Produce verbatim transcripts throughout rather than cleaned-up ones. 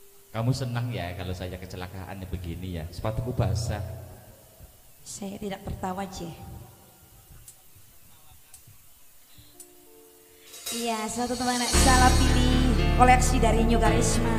Kamu senang ya kalau saya kecelakaan begini ya, sepatuku basah. Saya tidak tertawa aja. Iya, satu teman salah pilih koleksi dari New Karisma.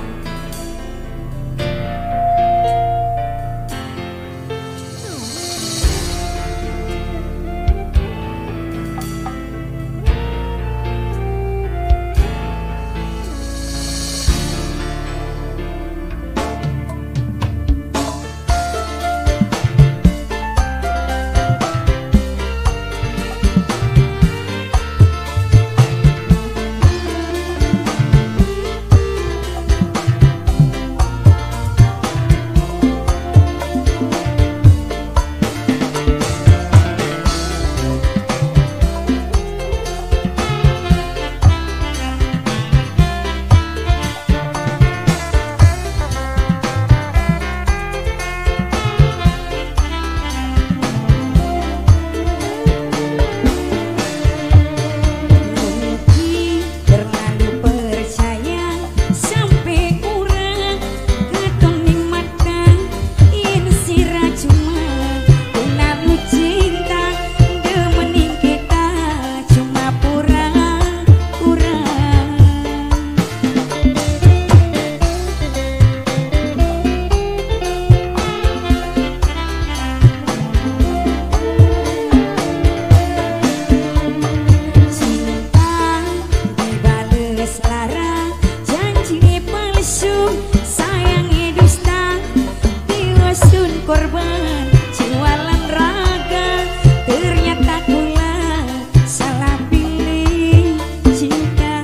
Korban jualan raga, ternyata kula salah pilih cinta.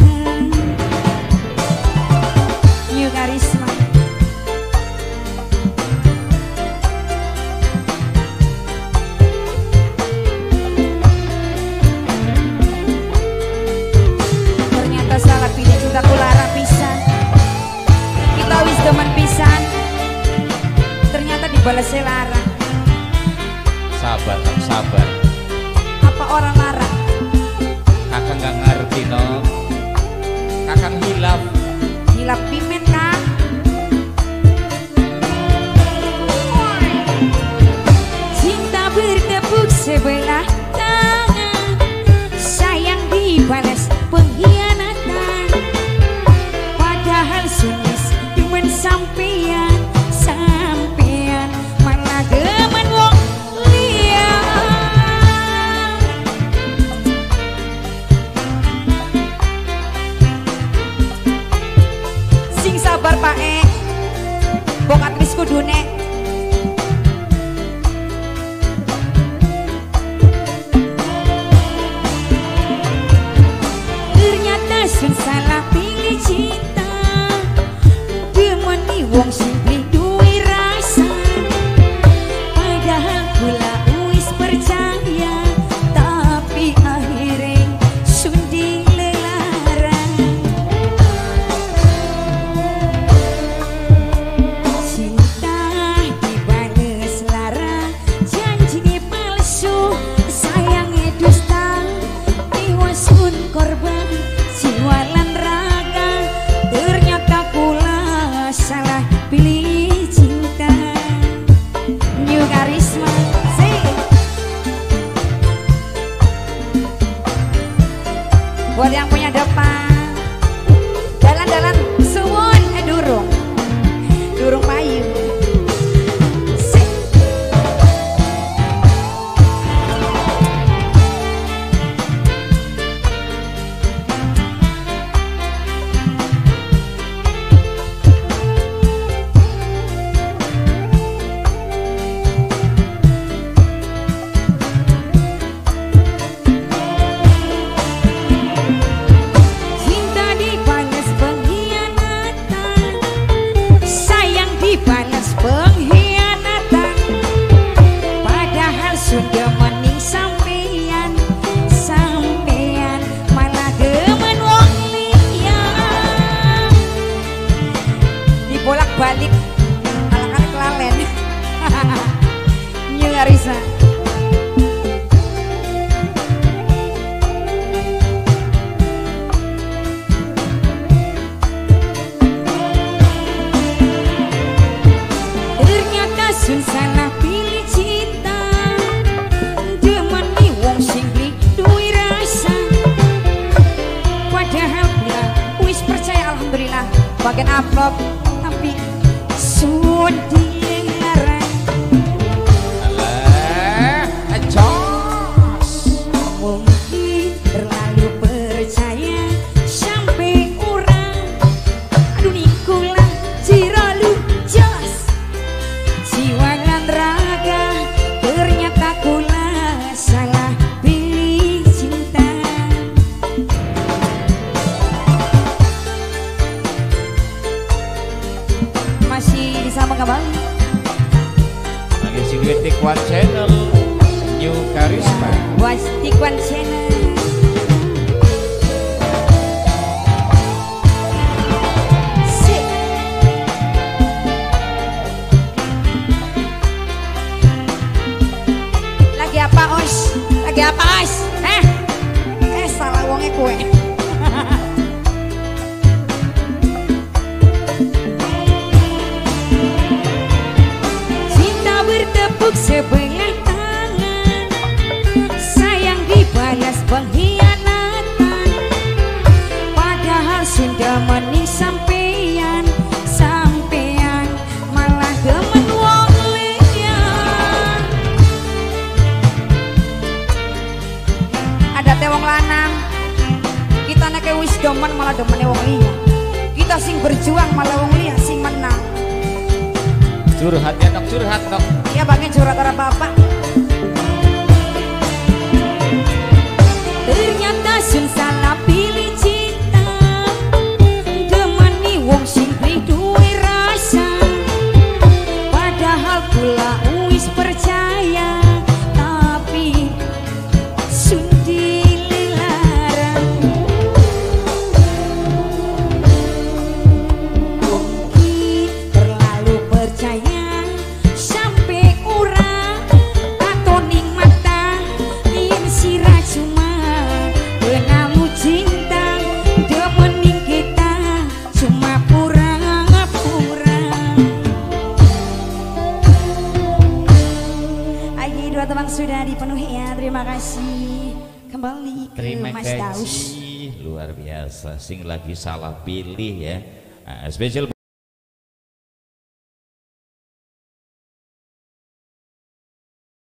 New Karisma. Ternyata salah pilih cinta kula rapisan. Kita wis demen pisan. Ternyata dibalas larang. Sabar, kamu sabar. Apa orang larang? Kakak nggak ngerti no. Kakak hilaf. Hilap pimen kak. Cinta bertepuk sebelah tangan, sayang dibalas pengkhianatan. Padahal sulis cuman sampean. Sabar Pak E, bokat wis kudune. Ternyata sun salah pilih cinta, demoni wong sing duwe rasa. Padahal kula wis percaya, tapi akhirnya sun dilarang. Cinta bagian amplop tapi sudah ngarang. Alah, acos. Mungkin terlalu percaya sampai orang aduh nikulah jiralu jos jiwa dan raga ternyata kula salah pilih cinta. Masih disambung kembali Lagi si Tikwan Channel New Karisma. buat Tikwan Channel. Sik. Lagi apa os? Lagi apa os? Eh, eh salah wongnya kue. Cinta bertepuk sebelah tangan, sayang dibalas pengkhianatan, padahal sudah mening sampean, sampean malah demen wong liya. Ada teh wong lanang, kita nek wis demen malah demen wong liya. Kita sing berjuang malah wong liya sing menang. Curhat ya dok, curhat dok. Ya bagian curhat orang bapak. Ternyata sun salah pilih cinta, demani wong sing duwe rasa, padahal kula wis percaya tapi sun dilarang. Mungkin terlalu percaya sampai orang atau ning mata yen sira cuma penamu cinta demening kita cuma pura-pura. Ayo dua teman sudah dipenuhi ya, terima kasih. Kembali ke Terima Mas Daus. kasih. Luar biasa. Sing lagi salah pilih ya. Nah, spesial